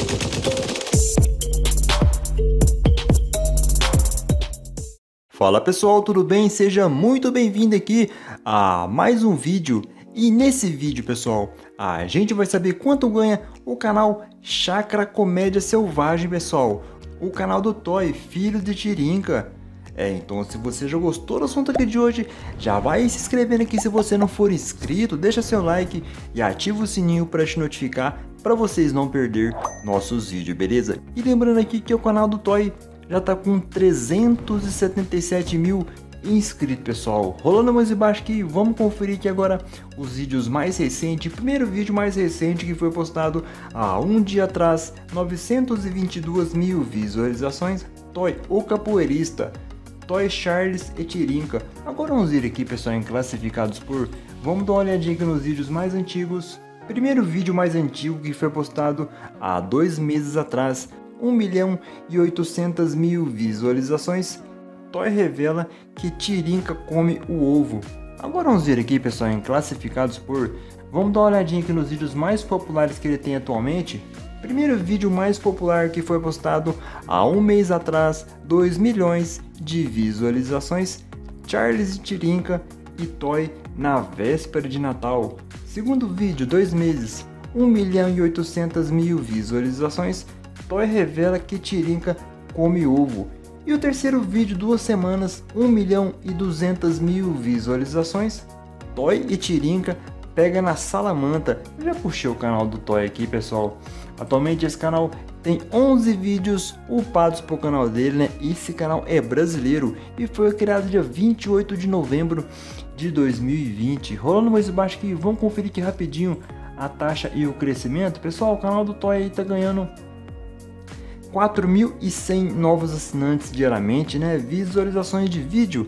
Fala pessoal, tudo bem? Seja muito bem-vindo aqui a mais um vídeo. E nesse vídeo, pessoal, a gente vai saber quanto ganha o canal Chácara Comédia Selvagem, pessoal. O canal do Toy, filho de Tirinca. Então se você já gostou do assunto aqui de hoje, já vai se inscrevendo aqui se você não for inscrito, deixa seu like e ativa o sininho para te notificar, para vocês não perder nossos vídeos, beleza? E lembrando aqui que o canal do Toy já tá com 377 mil inscritos, pessoal. Rolando mais embaixo aqui, vamos conferir aqui agora os vídeos mais recentes. Primeiro vídeo mais recente que foi postado há um dia atrás, 922 mil visualizações. Toy, o capoeirista, Toy, Charles e Tirinca. Agora vamos ver aqui, pessoal, em classificados por... Vamos dar uma olhadinha aqui nos vídeos mais antigos. Primeiro vídeo mais antigo que foi postado há 2 meses atrás, 1.800.000 visualizações. Toy revela que Tirinca come o ovo. Agora vamos ver aqui, pessoal, em classificados por... Vamos dar uma olhadinha aqui nos vídeos mais populares que ele tem atualmente. Primeiro vídeo mais popular que foi postado há um mês atrás, 2 milhões de visualizações. Charles e Tirinca e Toy na véspera de Natal. Segundo vídeo, 2 meses, 1.800.000 visualizações. Toy revela que Tirinca come ovo. E o terceiro vídeo, 2 semanas, 1.200.000 visualizações. Toy e Tirinca pega na salamanta. Eu já puxei o canal do Toy aqui, pessoal. Atualmente esse canal tem 11 vídeos upados pro canal dele, né? Esse canal é brasileiro e foi criado dia 28 de novembro de 2020. Rolando mais embaixo aqui, vamos conferir aqui rapidinho a taxa e o crescimento. Pessoal, o canal do Toy aí tá ganhando 4.100 novos assinantes diariamente, né? Visualizações de vídeo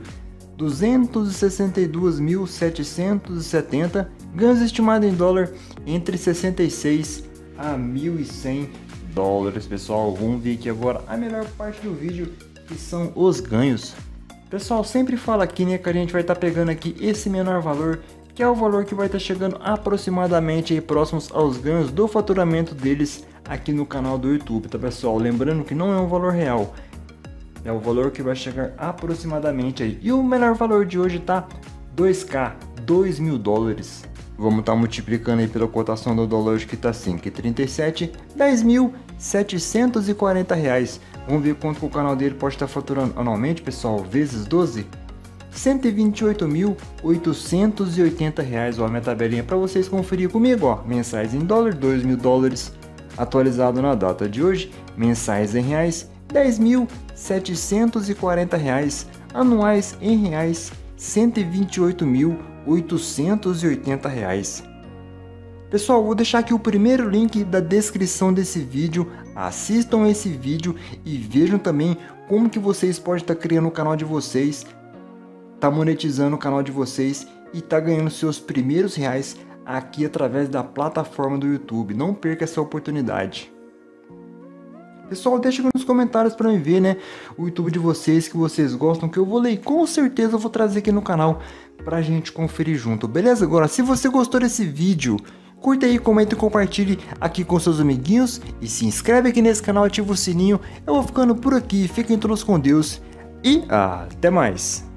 262.770, ganhos estimados em dólar entre 66 a 1.100 dólares, pessoal. Vamos ver aqui agora a melhor parte do vídeo, que são os ganhos. Pessoal, sempre fala aqui, né, que a gente vai estar pegando aqui esse menor valor, que é o valor que vai estar chegando aproximadamente aí próximos aos ganhos do faturamento deles aqui no canal do YouTube, tá, pessoal? Lembrando que não é um valor real, é o valor que vai chegar aproximadamente aí. E o menor valor de hoje tá 2k, 2.000 dólares. Vamos estar multiplicando aí pela cotação do dólar hoje, que tá 5,37, 10.740 reais. Vamos ver quanto que o canal dele pode estar faturando anualmente, pessoal, vezes 12. 128.880 reais, ó, a minha tabelinha para vocês conferir comigo, ó, mensais em dólar, 2.000 dólares, atualizado na data de hoje, mensais em reais, 10.740 reais, anuais em reais, 128.880 reais. Pessoal, vou deixar aqui o primeiro link da descrição desse vídeo, assistam esse vídeo e vejam também como que vocês podem estar criando o canal de vocês, tá monetizando o canal de vocês e tá ganhando seus primeiros reais aqui através da plataforma do YouTube. Não perca essa oportunidade. Pessoal, deixa aqui nos comentários para me ver, né, o YouTube de vocês, que vocês gostam, que eu vou ler, com certeza eu vou trazer aqui no canal pra gente conferir junto, beleza? Agora, se você gostou desse vídeo, curta aí, comenta e compartilhe aqui com seus amiguinhos e se inscreve aqui nesse canal, ativa o sininho. Eu vou ficando por aqui, fiquem todos com Deus e até mais.